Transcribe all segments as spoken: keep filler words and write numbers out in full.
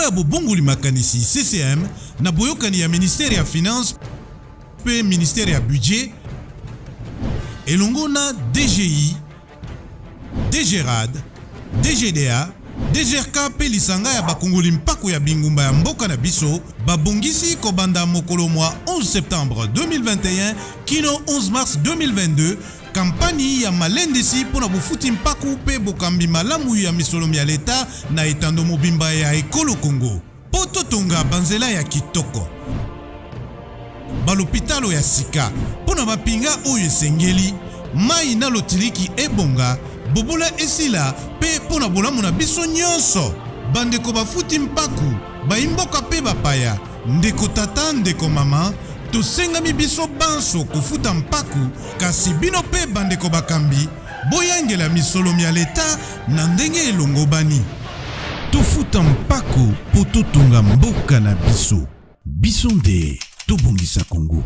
ya bobongoli makanisi C C M na boyokani ya ministère ya finance pe ministère ya budget elongo na D G I, D G R A D, D G D A, D G R K pe lisanga ya bakongoli mpako ya bingumba ya mboka na biso babongisi kobanda mokolo mwa onze septembre deux mille vingt et un kino onze mars deux mille vingt-deux kampani ya malendisi pona bufuti mpaku pe bokambi malamu ya misolomi ya leta na etando mobimba ya ekolo Congo. Poto tonga banzela ya kitoko. Balopitalo ya sika pona bapinga oyo esengeli mai na lotiliki ebonga bobola esila pe pona bolamu na biso nyonso. Bandeko bafuti mpaku baimboka pe bapaya ndeko tata ndeko mama tosengami biso banso kofuta mpaku kasi bino pe bandeko bakambi boyangela misolomi ya leta na ndenge elongo bani tofuta mpaku po totonga mboka na biso biso nde tobongisa Congo.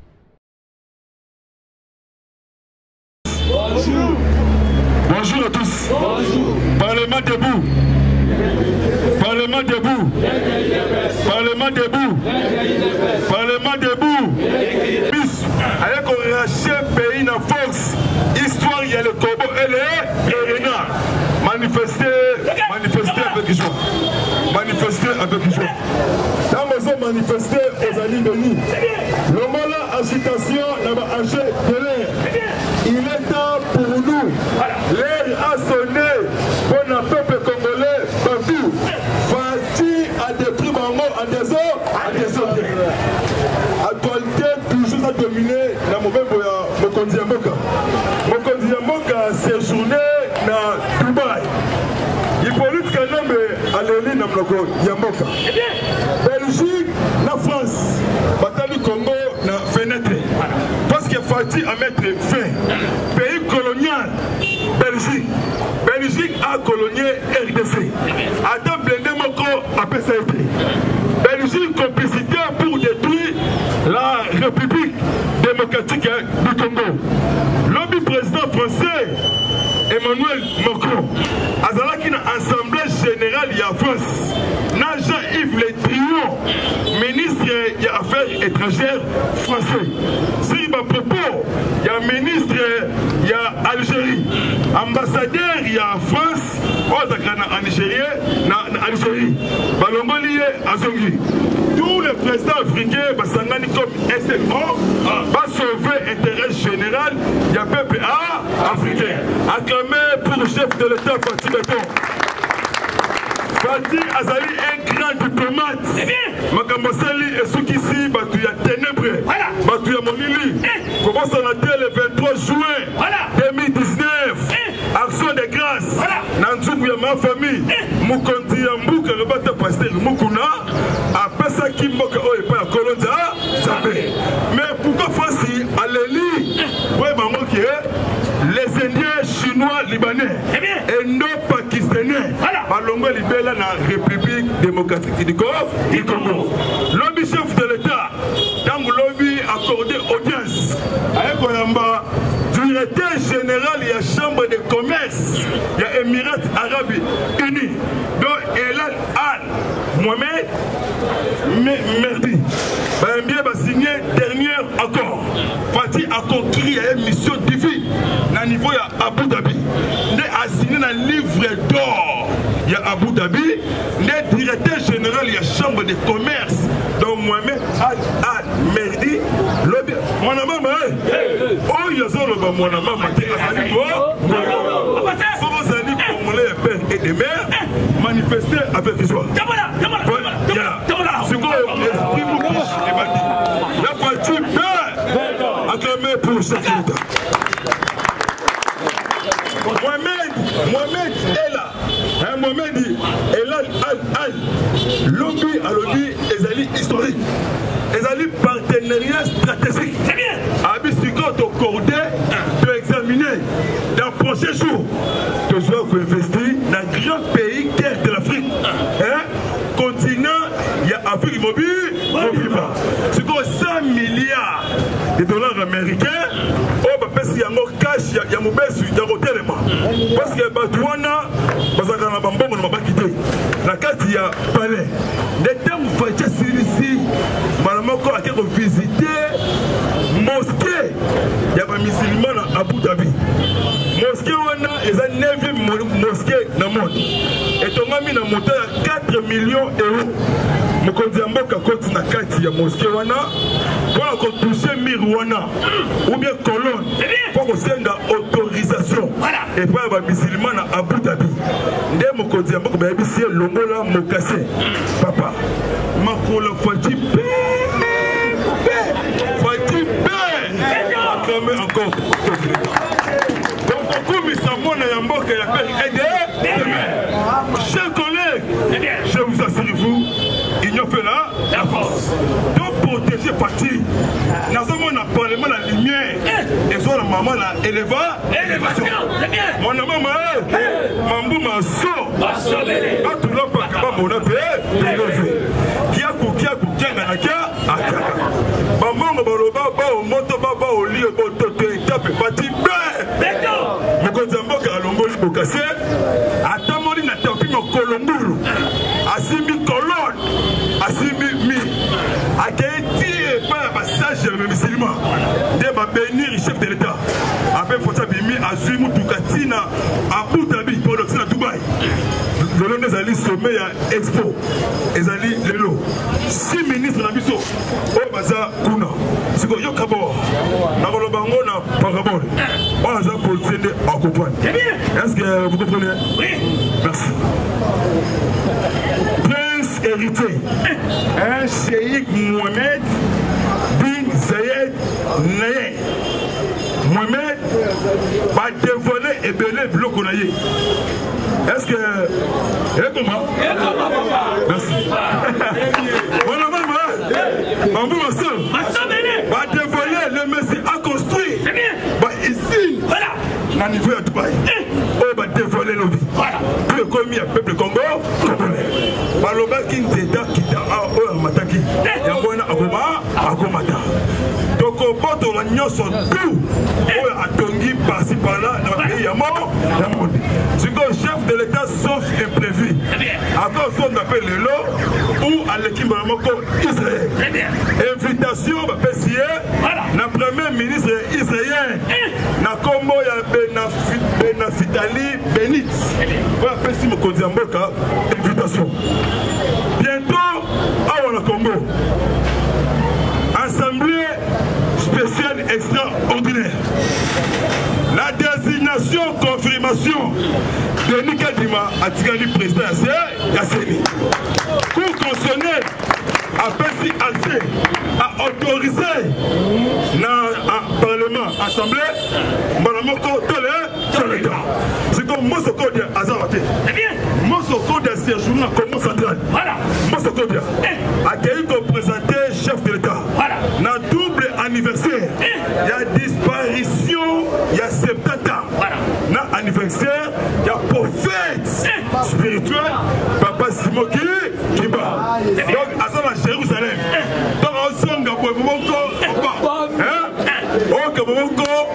Bonjour. Bonjour à tous. Bonjour. Parlement debout. Parlement debout. Parlement debout. Parlement debout. Bis. Allez qu'on rachète pays dans force. Histoire, il y a le combo et le Réna. Manifester, manifester avec joie. Manifester avec joie. Dans mes hommes manifester aux alliés de nous. Le mot là, agitation, là-bas, agé de l'air. Il est temps pour nous. L'air a sonné pour le peuple congolais partout. Fati a détruit Bango en désordre, en désordre. Actualité toujours à dominer dans mon même Mokondi Yamboka. Mokondi Yamboka séjourné dans Dubaï. Il faut lui que l'homme allait dans Moko Yamboka. Belgique, la France, Batali Congo, na fenêtre. Parce que Fati a mettre fin. Pays colonial, Belgique. Belgique a colonisé R D C. Adam Blende Moko a P C P. Belgique complicité pour détruire la République démocratique du Congo. Lobby président français Emmanuel Macron Azalaki na Assemblée générale de la France. Naja Yves Le Drian, ministre des Affaires étrangères français. Si ma propos, il y a ministre il y a Algérie, ambassadeur il y a France, en Algérie, en Algérie, Balongoli Azongi. Tous les présidents africains, Basangani comme S M O, va sauver l'intérêt général, il y a peuple africain. Acclamé pour le chef de l'État, Fati Beton. Fati Azali, un grand diplomate. Makambosali et Soukisi, Batu ya ténèbres. Batu ya Monili. Commence à la le vingt-trois juin deux mille dix-neuf. Action de grâce. Nanzoukou ya ma famille. Mukonti ya Mbouka, le bata pasteur Mukuna. Après ça, Kimboka, oh, et pas à Kolonza. Mais pourquoi Fasi, Aléli, ouais, maman qui est les Indiens, Chinois, Libanais, Indo-Pakistanais, Balongo Libéla dans la République démocratique du Congo. Lobby chef de l'État, dans le lobby accordé audience, avec Oyamba, directeur général de la Chambre de commerce, il y a Émirats Arabes Unis, donc Elal Al Mohamed Merdi. Bien signé dernier accord. Fati a conclu une mission divine au niveau de Abu Dhabi. Il a signé un livre d'or. Il y a Abu Dhabi, le directeur général de la Chambre de commerce, donc Mohamed Al Al Merdi. Mon maman, oh, il y a ça, mon maman, père et des mères, manifester avec joie. C'est quoi l'esprit Moukish et Mati? La partie peur, acclamé pour chaque État. Mohamed, Mohamed est là. Hein, Mohamed dit, Elal Al Al, lobby à lobby, ezali historique. Ezali partenariat stratégique. Très bien. Abisiko to cordé, de examiner dans le prochain jour. Que je vais investir dans un grand pays, terre de l'Afrique. Hein? Continent, il y a Afrique mobile, mobile pas. C'est quoi cent milliards de dollars américains? Oh, bah, parce qu'il y a un cash, il y a un mauvais, il y a un tellement. Parce que Batouana, parce que na bambongo na bakité. Na kati ya palais. Les termes fatia ici, malamoko a été visiter mosquée. Il y a un musulman à Abu Dhabi. Mosquée wana eza neuvième mosquée dans le monde. Et ton ami na monté à quatre millions d'euros. Mokonzi ya mboka koti na kati ya mosquée wana pour ko toucher mir wana ou bien colonne pour ko senda autorisation et pas ba musulman na Abu Dhabi. Nde mokonzi ya mboka ba bisi longola mokase. Papa makolo fati pe fati pe acclamer encore. Donc comme ça mona ya mboka ya père aider. Chers collègues, je vous assure vous il n'y a fait là la force. Donc protéger parti. Nous avons un parlement la lumière. Et sur la maman la éleva. Élévation. Mon maman, Mambou m'a sauvé. A tout le monde qui mon appel. Qui a qui a qui a qui a maman baloba ba au moto baba au lit au moto tape parti. Mon conzambo ka longoli bokase. Atamori na tapi mo kolonguru. Asimi colonne. Asimi mi. Aketi pas passage musulman. De ba bénir chef de l'État. Après faut ça bimi azumu tukatina Abu Dhabi pour le Dubaï. Le nom des alliés sommet à Expo. Les alliés Lelo. Six ministres na biso. O baza kuna. Siko yo kabo. Na ko bango na parabole. On a pour céder en comprendre. Est-ce que vous comprenez? Oui. Merci. Prince héritier. Un cheikh Mohamed bin Zayed Nayed. Mohamed va dévoiler et belé bloc qu'on a eu. Est-ce que... Et comment? Merci. Voilà, maman. Maman, ma soeur. Va dévoiler le Messie a construit. Bah, ici. Voilà. Dans le niveau de Dubaï. On va dévoiler nos vies. Voilà. Tout le commis à peuple Congo. Congolais. Baloba Kinzeta Kita a Oya Mataki. Yangona Agoma Agomata. Donc au bord de l'agneau sont tout. Oya Atongi par-ci par-là dans le pays Yamo. C'est que le chef de l'État sauf imprévu. Après on appelle le lot ou à l'équipe de Israël. Invitation va passer. Le premier ministre israélien. Na Congo ya Benafitali Benit. Voilà passer mon Kondiamboka. Invitation. Bientôt, à le Congo, assemblée spéciale extraordinaire. La désignation, confirmation de Nika Dima à Tigani président Yasseni. Cour constitutionnelle a Pessi assez à autoriser dans le Parlement, Assemblée, Malamoko, dans l'État. C'est comme moi, ce code de Azawate. Moi, ce code de séjour dans le Congo central. Moi, ce code de accueilli comme présenté chef de l'État. Dans le double anniversaire, il y a disparition, il y a septante ans. Dans l'anniversaire, il y a prophète spirituel, Papa Simoki Kiba. Donc, à ça, Jérusalem. Donc, on s'en va pour le moment. Hein? Oh, que bon encore.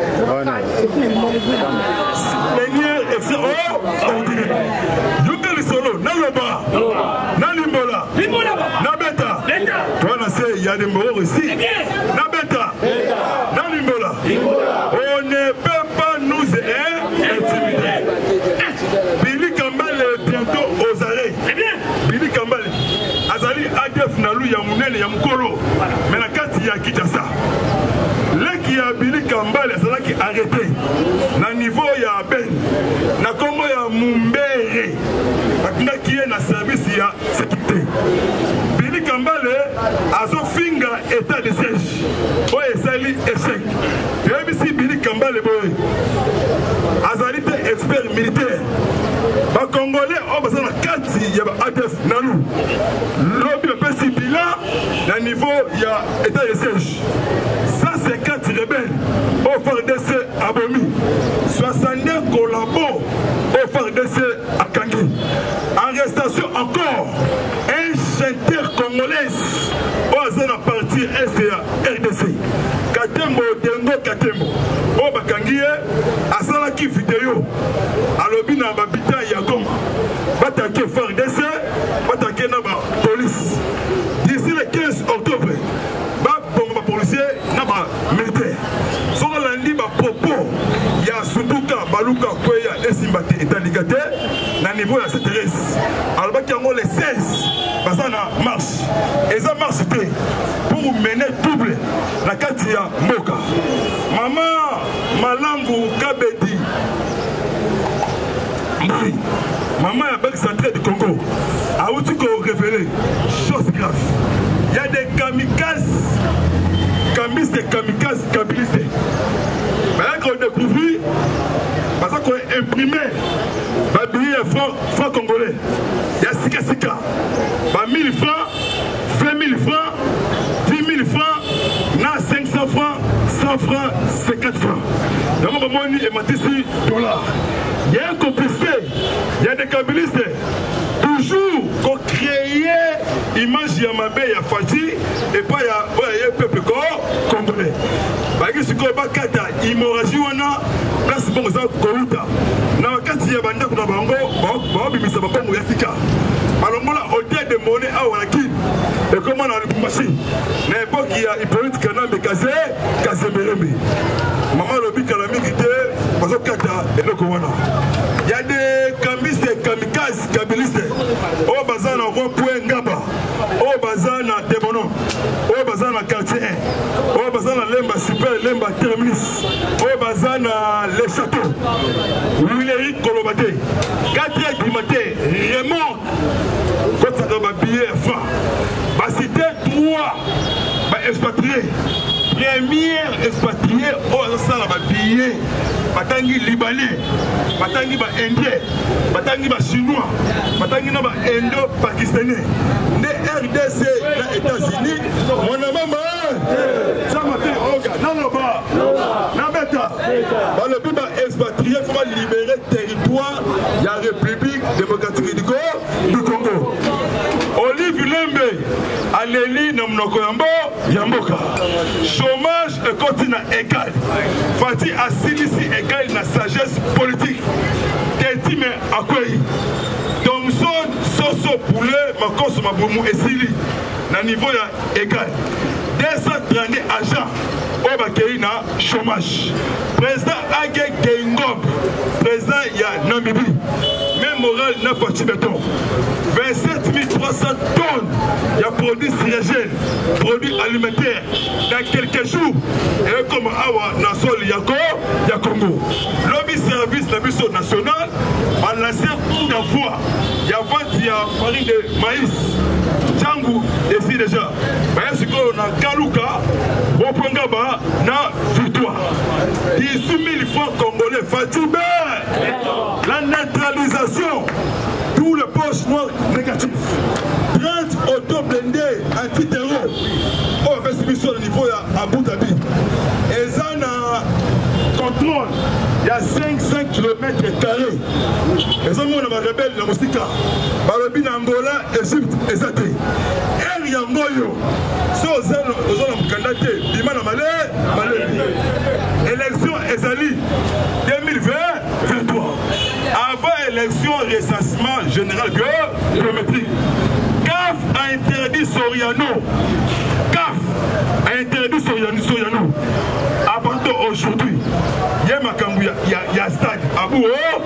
Seigneur, extraordinaire. Yukeli solo, Naloba, Nalimbola, Nabeta. Toi, il y a des morts ici. Nabeta, Nalimbola. On ne peut pas nous intimider. Billy Kambal est bientôt aux arrêts. Billy Kambal, Azali Adef Nalou Yamounel Yamkolo. Mais la carte, il y a Kinshasa. Qui a Billy Kambal, c'est qui a arrêté. Na niveau ya Ben, na Congo ya Mumbere, qui est na service ya sécurité. Billy Kambal a son finger état de siège. Oh, et sali échec. Et même si Billy Kambal est boy, Azali expert militaire. Les Congolais ont besoin de quatre, il y a A D F Nalou. L'objet de Pessi Bila, na niveau il y a état de siège. cent cinquante rebelles au F A R D C à Bomi, soixante-neuf collabos au F A R D C à Kangi. En restation encore, un chanteur congolais au zone à partir S A R D C. Katembo, Dengo, Katembo. Au Bakangi, à Salaki vidéo. Kaluka Kweya et Simbate est aligate na niveau de cette race. Alors qu'il y a les seize bazana marche. Et ça marche pour mener double la Katia Moka. Maman Malangu Kabedi. Oui. Maman est banque centrale du Congo. A où tu peux révéler chose grave. Il y a des kamikazes, cambistes et kamikazes, kabilistes. Maintenant qu'on découvre, parce qu'on a imprimé les billets francs, francs congolais. Il y a sika sika. mille francs, vingt mille francs, dix mille francs, cinq cents francs, cent francs, cinquante francs. Donc on va monnaie et matisse dollars. Il y a un complicité, il y a des kabilistes. Toujours qu'on crée image de Yamabé, il y a Fati, et pas il y a un peuple congolais. Parce que ce qu'on va kata, hémorragie on a, place bon ça Kouta. Na wakati ya banda kuna bango, ba ba bimisa ba mu yasika. Alors moi là hôtel de monnaie à Wanakin. Et comment on a le machine. Na époque il y a Hippolyte Kana de Kazé, Kazé Berembe. Maman lobi kalami kité, parce que kata et le Kowana. Il y a des kamistes et kamikazes, kabilistes. Au bazana rond-point Ngaba. Au bazana Debono. Au bazana quartier un. Au bazana Lemba Super, Lemba Terminus. Au bazana Les Châteaux. Willery Kolobate. quatre du matin, Raymond. Quand ça doit billet fin. Bah c'était trois. Bah expatriés. Première expatriée au Sala billet. Batangi libanais, batangi ba indien, batangi ba chinois, batangi na ba indo-pakistanais. Les R D C les États-Unis, mon maman, ça m'a fait oga, non non pas, non bêta. Bah le but ba expatrié, il faut libérer le territoire de la République démocratique du Congo. Olive Lembe, Aléli Namnoko Yambo, Yamboka. Chômage et continent égal. Fati Assilisi égal na sagesse politique. Ketime Akweyi. Thomson Soso Poulet, Makoso Maboumou et Sili. Na niveau ya égal. deux cent trente agents. Obakei na chômage. Président Age Keingop. Président ya Namibie. Même moral n'a pas de béton. vingt-sept mille trois cents tonnes de produits syrégènes, produits alimentaires dans quelques jours. Et comme Awa Nasol Yako, Yakongo. Lobby service de la mission nationale a lancé coup d'envoi. Il y a vingt farine de maïs. Tchangou, ici déjà. Mais ce qu'on a Kaluka, Wopongaba, na victoire. dix-huit mille francs congolais, Fatibé. La neutralisation. Tous les poches noirs négatifs. trente auto blindés anti-terror. On fait cette mission au niveau à Abu Dhabi. Et ça, on a contrôle. Il y a cinq cents kilomètres carrés. Et ça, on a des rebelles dans Moussika. Balobi Angola, Égypte, et ça. Er Yangoyo. Si on a un candidat, Bima Malé, Malé. Élection Ezali deux mille vingt vingt-trois. Avant élection recensement général biométrique. C A F a interdit Soriano. C A F a interdit Soriano. Soriano. À partir d'aujourd'hui, il y a il y a stade à bout.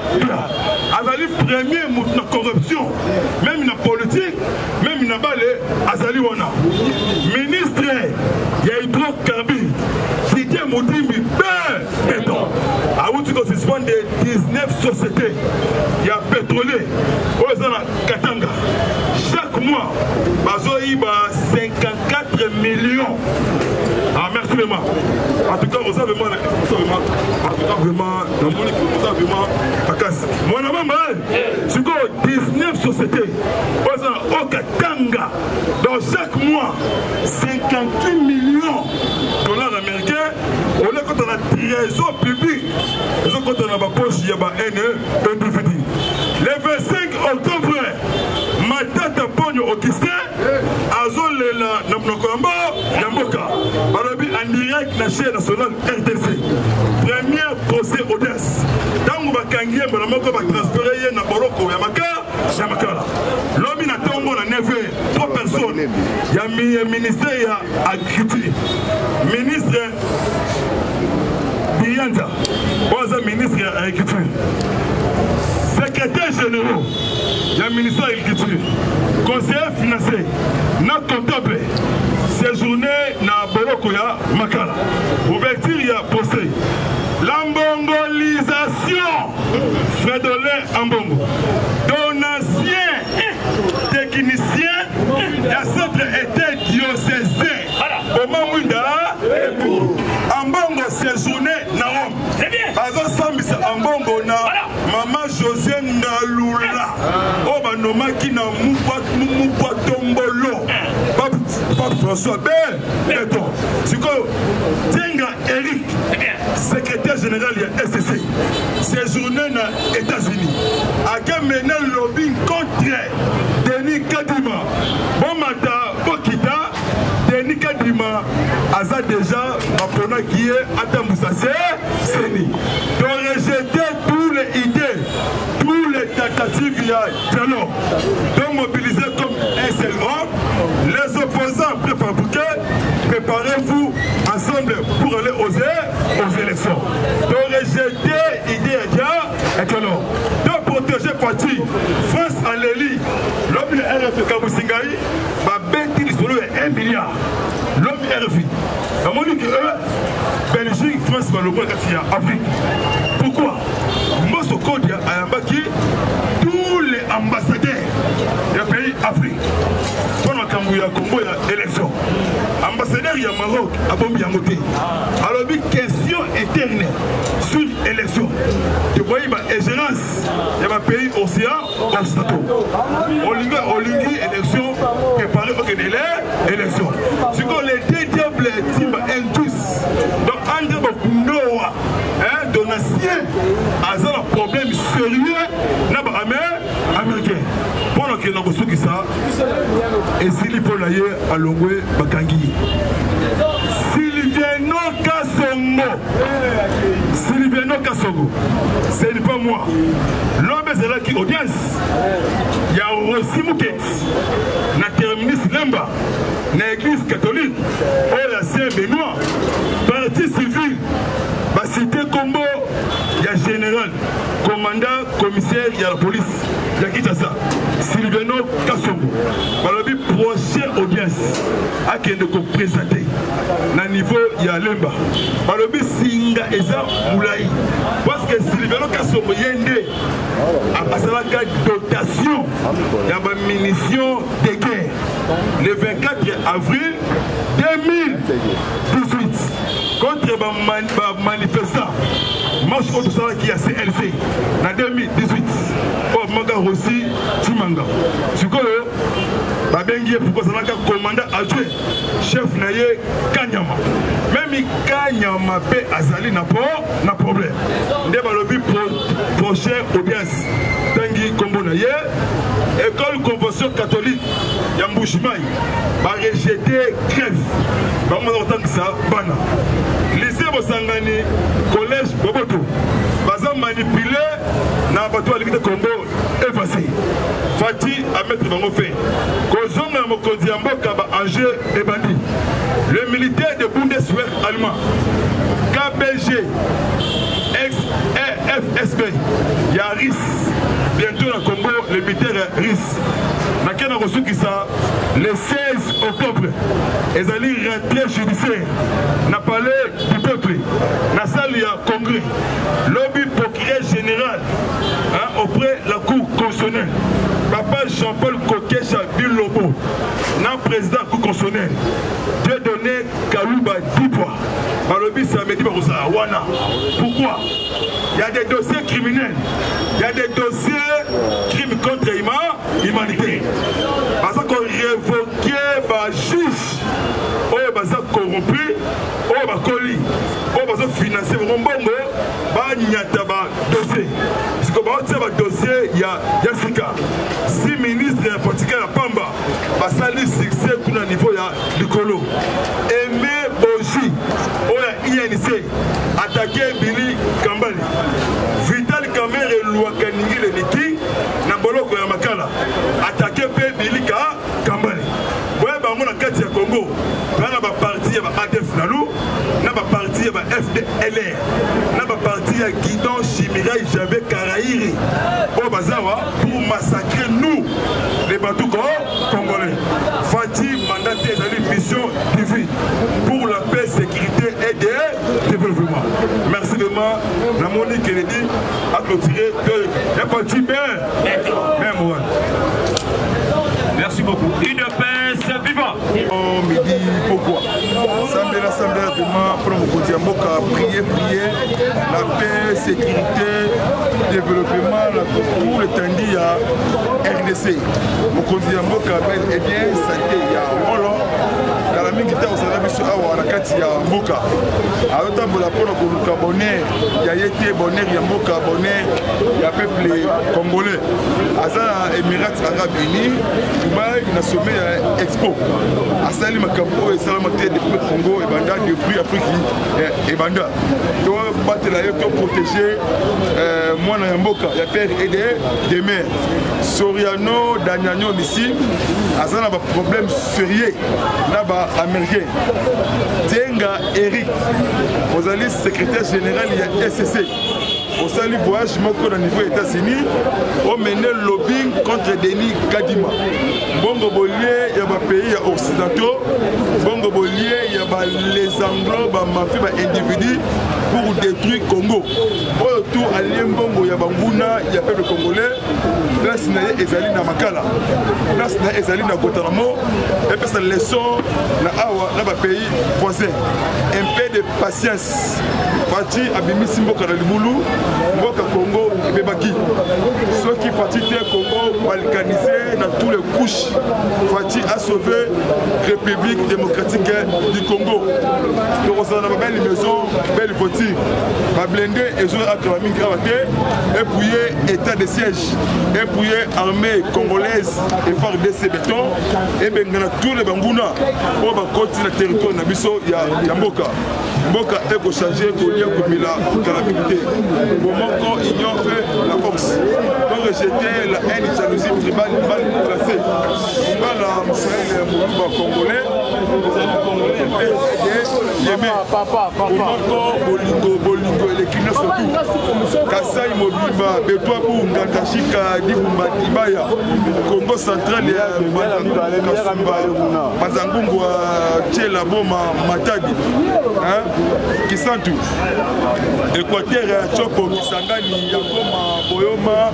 Azali premier mot de corruption, même dans la politique, même dans balé, Azali wana. Ministre, il y a hydrocarbures. C'était Moudimbi, ben, béton. À où tu dois suspendre dix-neuf sociétés. Il y a pétrolier, Katanga. Chaque mois, il y a cinquante-quatre millions. Ah, merci vraiment. En tout cas, vous avez vraiment, en tout cas, vraiment, dans mon équipe, vous avez vraiment, à casse. Mon maman, c'est quoi dix-neuf sociétés. Au Katanga, dans chaque mois, cinquante-huit millions de dollars américains. On est quand on a trésor public. Et quand on a ma poche, il y a ma haine, un individu. Le vingt-cinq octobre, Matata Pogno Augustin, Azol Lela Namnokombo, Yamboka, Barabi en direct la chaîne nationale R T C. Premier procès Odès. Dans le Bakangi, Baramoko va transférer na Boroko, Yamaka, Yamakala. L'homme n'a pas on a neuf trois personnes. Il y a un ministère, il y a agriculture. Ministre Bianda, ministre de l'Agriculture. Secrétaire général du ministère de l'Agriculture. Conseiller financier, na comptable. Séjourné na Bolokoya Makala. Ouverture ya procès. L'ambongolisation. Frédolin Ambongo. Donatien technicien ya centre était diocésain. Au Mamouinda, Ambongo séjourné na Rome. Bazo Sambisa Ambongo na Maman José Nalula. Oh banomaki na Moupa Tombolo. Pape François Bell. C'est quoi? Tenga Eric, secrétaire général de S C C, séjourné aux États-Unis. A mené le lobbying contre Denis Kadima. Bon matin, Bokita, Denis Kadima a déjà appris qui est Atamboussa Seni. De rejeter toutes les idées, toutes les tentatives il y a dialogue. De mobiliser comme un seul homme, les opposants préfabriqués, préparez-vous ensemble pour aller aux, aux élections. De rejeter l'idée et dialogue. De protéger parti France à l'Eli, l'homme de R F Kabousingaï, va bêter l'histoire de un milliard. L'homme de R F I. La monnaie que eux, Belgique, France, Malobou, Afrique. Pourquoi? Moi, ce code à Yambaki, tous les ambassadeurs des pays Afrique. Pendant qu'il y a Congo, il y a élection. Ambassadeur, il y a Maroc, à Bombi Yamoté. Alors, une question éternelle sur l'élection. Tu vois, il y a une ingérence. Il y a un pays océan, occidentaux. Olingi, élection, préparé pour qu'il y ait l'élection. C'est comme les deux diables, Timba, Indus. Donc, André Noah, Donatien, a un problème sérieux, là-bas, américain. Pendant qu'il y a un qui ça, et s'il faut l'ailleurs à Longwe, Bakangi. Sylviano Kassongo. Sylviano Kassongo. Ce n'est pas moi. L'homme est là qui audience. Il y a aussi Mouket. Na terminus Lemba. Na église catholique. Oh la Saint-Benoît. Parti civil. Bah cité Combo. Il y a général. Commandant, commissaire, il y a la police. Il y a qui ça? Sylviano Kassongo. Balobi prochaine audience à qui de présenter. Na niveau il y a Lemba. Balobi Singa Eza Moulaï. Parce que Sylviano Kassongo yende a passé la dotation. Il y a une munition de guerre. Le vingt-quatre avril deux mille dix-huit. Contre les manifestants. Marche contre ça qui a C L C. En deux mille dix-huit. Pour Manga Rossi, Timanga. C'est quoi le Babengi, pourquoi ça n'a qu'un commandant adjoint, chef Naye Kanyama. Même Kanyama paie Azali n'a pas problème. Ndé balobi prochain audience. Tangi Kombo Naye, école convention catholique, Yambouchimai, va rejeter grève. Va m'en entendre ça, Bana. Lycée Bosangani, collège Boboto, va manipuler na bateau à l'égalité Combo effacé. Fati à mettre dans mon fait. Kozonga Mokondi Amboka ba Angers et Bandi. Le militaire de Bundeswehr allemand, K B G, ex-F S B, il y a R I S. Bientôt dans le Congo, le militaire R I S. Nakena reçu qui ça, le seize octobre, ils allaient rentrer judiciaire. N'a parlé du peuple. N'a salle il y a congrès. Lobby procureur général hein, auprès de la cour constitutionnelle. Papa Jean-Paul Kokecha Bilobo, n'a président de la cour constitutionnelle. Dieu donné Kalouba Dibwa. Par le but, ça m'a dit Wana. Pourquoi? Il y a des dossiers criminels. Il y a des dossiers crimes contre l'humanité. Parce qu'on révoquait les juges. Oh, ils sont corrompus. Oh, ils sont colis. Oh, ils sont financés. Ils sont dossiers. Parce que dans le dossier, il y a Sika. Si ministre de la politique à Pamba, ça lui succès tout le niveau du colo. Aimé Boji, oh, I N C, attaqué Billy Kambali. Vital Kamere et Louakaningi le Niki, Naboloko Yamakala, attaqué Billy Kambali. Ouais, bah, mon a Katia Congo, on a parti à A D F Nalou, on a parti parti bah F D L R na ba parti à Guidon Chimira Javé Karaïri au Bazawa pour massacrer nous les Batouko congolais. Fatih mandaté dans une mission divine pour la paix, sécurité et le développement. Merci vraiment. La Monique Kennedy a clôturé de la partie bien. Même moi. Merci beaucoup. Une paix vivante. On me dit pourquoi. Samedi l'Assemblée vraiment pour mon côté prier, prier la paix, sécurité, développement, pour le tendu à R D C. Mon côté bel et bien santé il y a Rolo. La mingi ta osala biso awa na kati ya mboka. Ayotambola pona koluka bonheur ya yete bonheur ya mboka bonheur ya peuple congolais. Aza Émirats Arabes Unis Dubaï na sommet ya Expo. Asali makambo esala maté depuis Congo et banda depuis Afrique et banda. To battre la to protéger euh moi na mboka ya père et des mères. Soriano Daniano ici azana ba problème sérieux na ba américain. Tenga Eric, vous allez secrétaire général il y a S C C. Au salut voyage moko au niveau États-Unis, on mené lobbying contre Denis Kadima. Bongo Bolier, il y a des pays occidentaux. Bongo Bolier, il y a les Anglo, les individus pour détruire Congo. Autour à Liembongo, il y a Banguna, il y a peuple congolais. Là, c'est Ezali na Makala. Là, c'est Ezali na Guantanamo. Et puis, c'est la leçon na Awa, là, pays voisin. Un peu de patience. Fati Abimisi Mboka na Libulu. Mboka Congo Bebaki. Ceux qui partent Congo balkanisé dans toutes les couches. Fati a sauvé la République démocratique du Congo. Donc on a une belle maison, belle voiture. Ma blindé et joué à Kraming Kravate. Et puis état de siège. Et puis armée congolaise et F A R D C béton. Et bien on a tous les banguna. Pour continuer le territoire Nabiso, il y a Mboka. Mboka est changer pour lire comme il a calamité. Au moment où il y a fait la force. Donc rejeter la haine et jalousie tribale mal placée. Il va la mouvement congolais. Au Bolingo, Bolingo et les Kina surtout. Kassai Mobimba, Betouabou, Ngatashika, Dibumba, Tibaya, Congo central et Mazangungu, Tchela Boma, Matadi. Kisantu, Équateur, Chopo, Kisangani, Yakoma, Boyoma,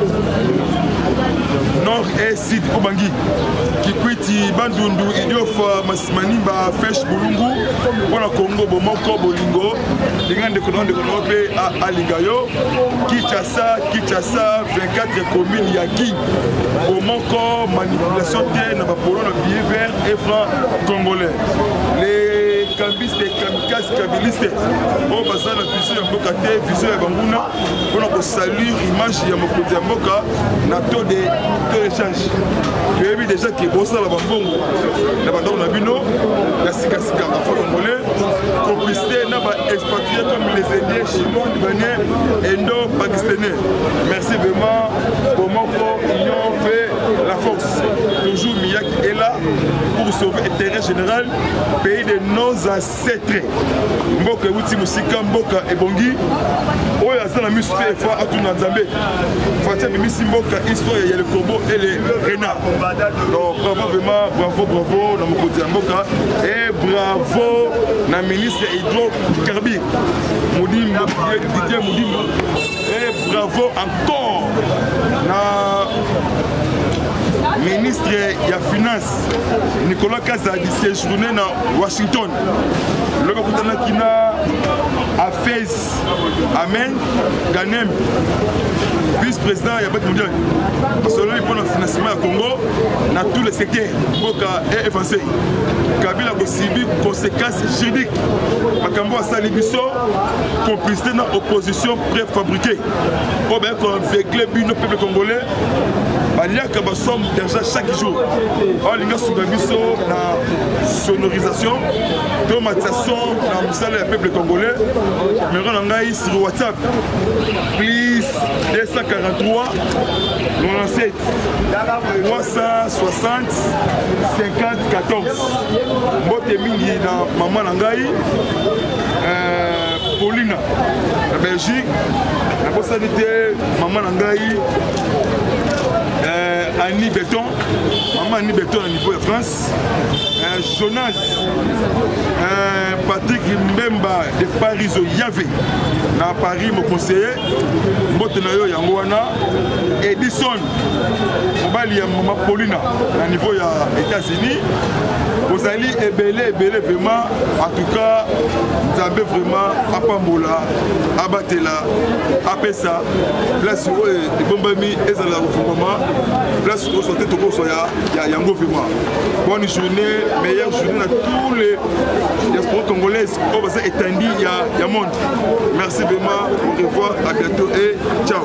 Nord et Sud, Obangi, Kikwiti, Bandundu, Idiofa, Maniba, Fesh, Bulungu, Bona Congo, Bomoko, Bolingo, Lingan de Konon de Konope à Aligayo, Kinshasa, Kinshasa, vingt-quatre communes, Yaki, Bomoko, manipulation de Nabapolo, billet vert et franc congolais. Les cambistes et kamikazes kabilistes, on va faire la vision de Mboka, vision de Banguna, on a salué l'image de Mokoti Mboka, na taux de échange. Il y a déjà qui est bossé à la Bambongo, la Bandon Nabino, la Sikasika, la Congolais, complicité n'a pas expatrié comme les Indiens, Chinois, Libanais, Indo-Pakistanais. Merci vraiment pour Moko, ils ont fait la force. Toujours Miyaki est là pour sauver l'intérêt général, pays de nos ancêtres. Mboka Wuti Musika, Mboka Ebongi, Oya Zana Muspe, Fa Atuna Nzambe, Fatia Mimisi Mboka, histoire, il y a le corbeau et les renards. Donc bravo vraiment, bravo, bravo, dans mon côté Mboka, et bravo, na ministre hydrocarbures, Moudim, Didier Moudim, et bravo encore, na ministre de la Finance, Nicolas Kazadi, séjourné dans Washington. Le gouvernement qui a à Fès, Amen, Ganem, vice-président de la Banque mondiale. Parce que là, il prend le financement au Congo dans tous les secteurs. Boka est avancé. Kabila a subi conséquences juridiques. Makambo a salibiso, complicité dans l'opposition préfabriquée. Pour bien qu'on véhicule le peuple congolais, il y a une somme d'argent chaque jour. Il y a une sonorisation, automatisation dans le peuple congolais. Mais on a sur WhatsApp, plus deux cent quarante-trois, quatre-vingt-dix-sept, trois cent soixante, cinquante, quatorze. Mbote mingi na maman Nangai. Paulina na Belgique nabosani te maman na ngai euh, Annie Béton maman Annie Béton au niveau de France euh, Jonas euh, Patrick Mbemba de Paris au Yave na Paris mon conseiller mbote na yo yango wana Edison mobali ya maman Paulina na niveau ya États-Unis vous allez ébélé ébélé vraiment en tout cas vous avez vraiment apambola abatela apesa place où les bombami et ça la refoulement place où sortait tout pour soya ya yango vraiment bonne journée meilleure journée à tous les diaspora congolaises au bassin étendu ya ya monde merci vraiment au revoir à bientôt et ciao.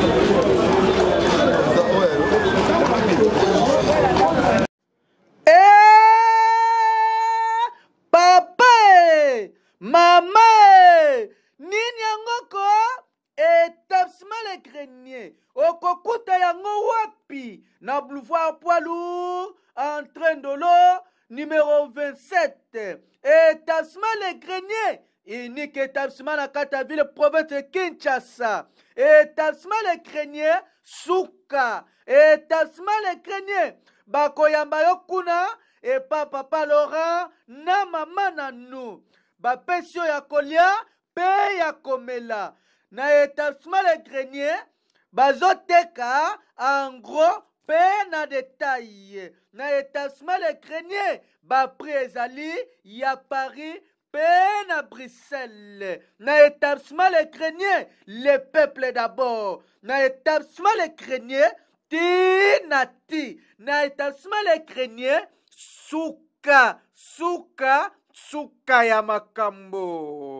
Maman, nini yangoko établissement les greniers okokuta yango wapi na boulevard poids lourd entrée de l'eau numéro vingt-sept établissement les greniers unique établissement na kata ville province de Kinshasa établissement les greniers suka établissement les greniers bakoyamba yo kuna et papa Laurent na mama na nous bapesio ya kolia pe ya komela na établissement les greniers bazoteka en gros pe na détail na établissement les greniers bapri ezali ya Paris pe na Bruxelles na établissement les greniers le peuple d'abord na établissement les greniers ti na ti na établissement les greniers suka suka Suka ya makambo.